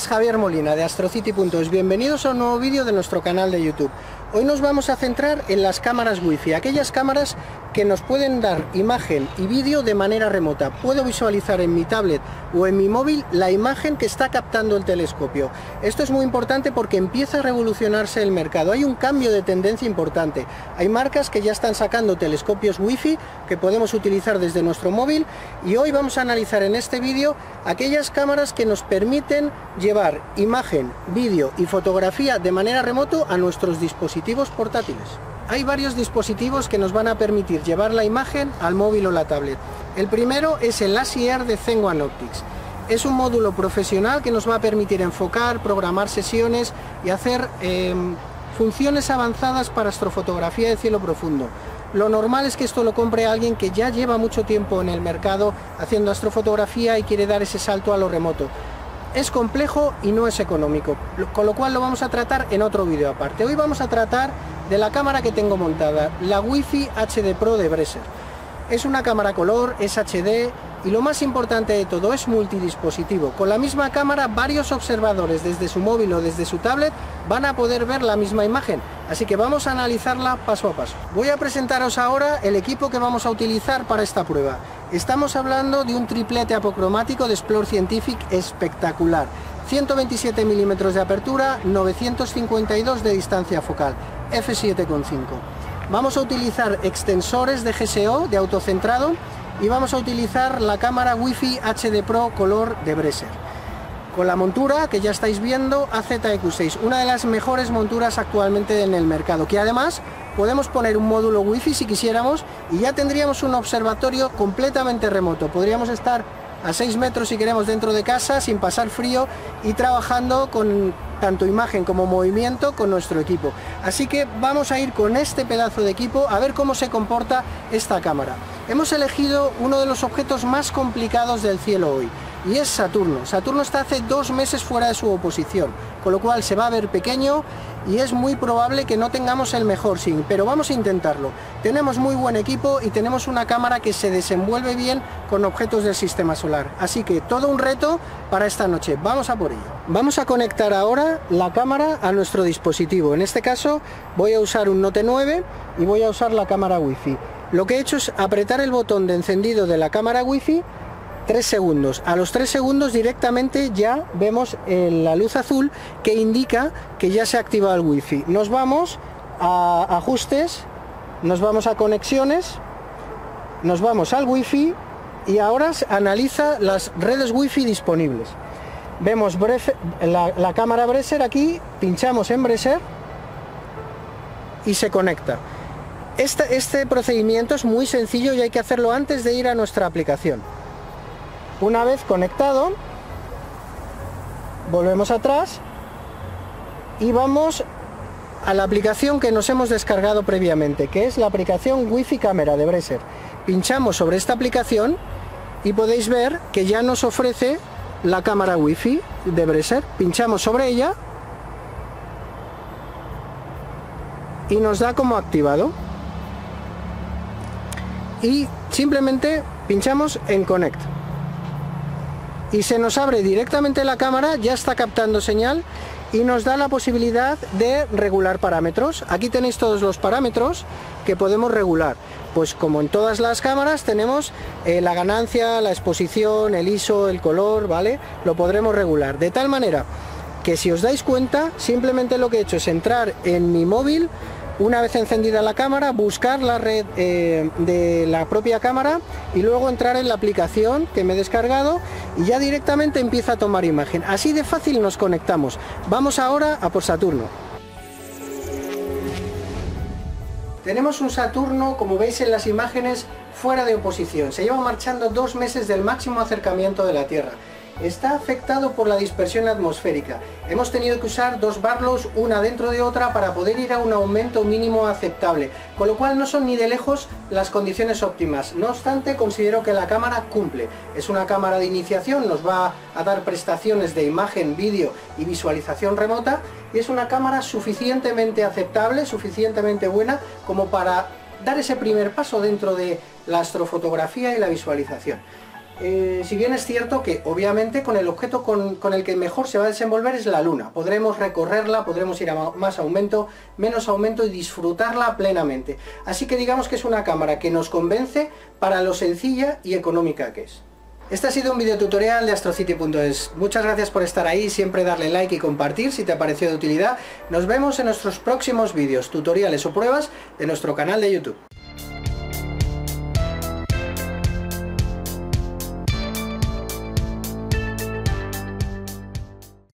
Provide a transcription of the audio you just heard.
es Javier Molina de Astrocity.es. Bienvenidos a un nuevo vídeo de nuestro canal de YouTube. Hoy nos vamos a centrar en las cámaras Wi-Fi, aquellas cámaras que nos pueden dar imagen y vídeo de manera remota. Puedo visualizar en mi tablet o en mi móvil la imagen que está captando el telescopio. Esto es muy importante porque empieza a revolucionarse el mercado. Hay un cambio de tendencia importante. Hay marcas que ya están sacando telescopios Wi-Fi que podemos utilizar desde nuestro móvil, y hoy vamos a analizar en este vídeo aquellas cámaras que nos permiten llevar imagen, vídeo y fotografía de manera remoto a nuestros dispositivos portátiles. Hay varios dispositivos que nos van a permitir llevar la imagen al móvil o la tablet. El primero es el Lazy Air de Zen One Optics. Es un módulo profesional que nos va a permitir enfocar, programar sesiones y hacer funciones avanzadas para astrofotografía de cielo profundo. Lo normal es que esto lo compre alguien que ya lleva mucho tiempo en el mercado haciendo astrofotografía y quiere dar ese salto a lo remoto. Es complejo y no es económico, con lo cual lo vamos a tratar en otro vídeo aparte. Hoy vamos a tratar de la cámara que tengo montada, la Wi-Fi HD Pro de Breser. Es una cámara color, es HD y lo más importante de todo, es multidispositivo. Con la misma cámara, varios observadores desde su móvil o desde su tablet van a poder ver la misma imagen. Así que vamos a analizarla paso a paso. Voy a presentaros ahora el equipo que vamos a utilizar para esta prueba. Estamos hablando de un triplete apocromático de Explore Scientific espectacular. 127 milímetros de apertura, 952 de distancia focal, f7.5. Vamos a utilizar extensores de GSO, de autocentrado, y vamos a utilizar la cámara Wi-Fi HD Pro Color de Breser. Con la montura que ya estáis viendo, AZEQ6, una de las mejores monturas actualmente en el mercado, que además podemos poner un módulo Wi-Fi si quisiéramos y ya tendríamos un observatorio completamente remoto. Podríamos estar a 6 metros si queremos dentro de casa sin pasar frío y trabajando con tanto imagen como movimiento con nuestro equipo. Así que vamos a ir con este pedazo de equipo a ver cómo se comporta esta cámara. Hemos elegido uno de los objetos más complicados del cielo hoy, y es Saturno. Saturno está hace 2 meses fuera de su oposición, con lo cual se va a ver pequeño y es muy probable que no tengamos el mejor SIG, pero vamos a intentarlo. Tenemos muy buen equipo y tenemos una cámara que se desenvuelve bien con objetos del sistema solar. Así que todo un reto para esta noche. Vamos a por ello. Vamos a conectar ahora la cámara a nuestro dispositivo. En este caso voy a usar un Note 9 y voy a usar la cámara Wi-Fi. Lo que he hecho es apretar el botón de encendido de la cámara Wi-Fi 3 segundos. A los 3 segundos directamente ya vemos la luz azul que indica que ya se ha activado el Wi-Fi. Nos vamos a ajustes, nos vamos a conexiones, nos vamos al Wi-Fi y ahora analiza las redes Wi-Fi disponibles. Vemos la cámara Breser aquí, pinchamos en Breser y se conecta. Este procedimiento es muy sencillo y hay que hacerlo antes de ir a nuestra aplicación. Una vez conectado, volvemos atrás y vamos a la aplicación que nos hemos descargado previamente, que es la aplicación Wi-Fi Cámara de Breser. Pinchamos sobre esta aplicación y podéis ver que ya nos ofrece la cámara Wi-Fi de Breser. Pinchamos sobre ella y nos da como activado. Y simplemente pinchamos en Connect. Y se nos abre directamente la cámara, ya está captando señal y nos da la posibilidad de regular parámetros. Aquí tenéis todos los parámetros que podemos regular. Pues como en todas las cámaras tenemos la ganancia, la exposición, el ISO, el color, ¿vale? Lo podremos regular. De tal manera que si os dais cuenta, simplemente lo que he hecho es entrar en mi móvil. Una vez encendida la cámara, buscar la red de la propia cámara y luego entrar en la aplicación que me he descargado y ya directamente empieza a tomar imagen. Así de fácil nos conectamos. Vamos ahora a por Saturno. Tenemos un Saturno, como veis en las imágenes, fuera de oposición. Se lleva marchando 2 meses del máximo acercamiento de la Tierra. Está afectado por la dispersión atmosférica. Hemos tenido que usar 2 Barlows una dentro de otra para poder ir a un aumento mínimo aceptable, con lo cual no son ni de lejos las condiciones óptimas. No obstante, considero que la cámara cumple. Es una cámara de iniciación, nos va a dar prestaciones de imagen, vídeo y visualización remota, y es una cámara suficientemente aceptable, suficientemente buena como para dar ese primer paso dentro de la astrofotografía y la visualización. Si bien es cierto que obviamente con el objeto con el que mejor se va a desenvolver es la Luna. Podremos recorrerla, podremos ir a más aumento, menos aumento y disfrutarla plenamente. Así que digamos que es una cámara que nos convence para lo sencilla y económica que es. Este ha sido un video tutorial de astrocity.es. Muchas gracias por estar ahí, siempre darle like y compartir si te ha parecido de utilidad. Nos vemos en nuestros próximos vídeos, tutoriales o pruebas de nuestro canal de YouTube.